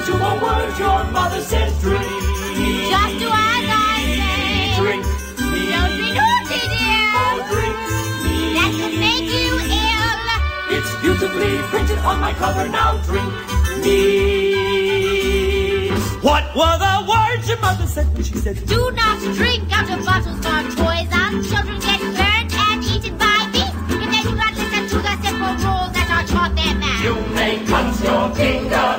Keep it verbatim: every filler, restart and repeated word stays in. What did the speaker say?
to a word your mother said. Drink. Just do as I say. Drink. Don't be naughty, dear. Oh, drink. That could make you ill. It's beautifully printed on my cover. Now drink me. What were the words your mother said when she said, do not drink out of bottles for toys. Our children get burnt and eaten by beasts if they do not listen to the simple rules that are taught them now. You may cut your finger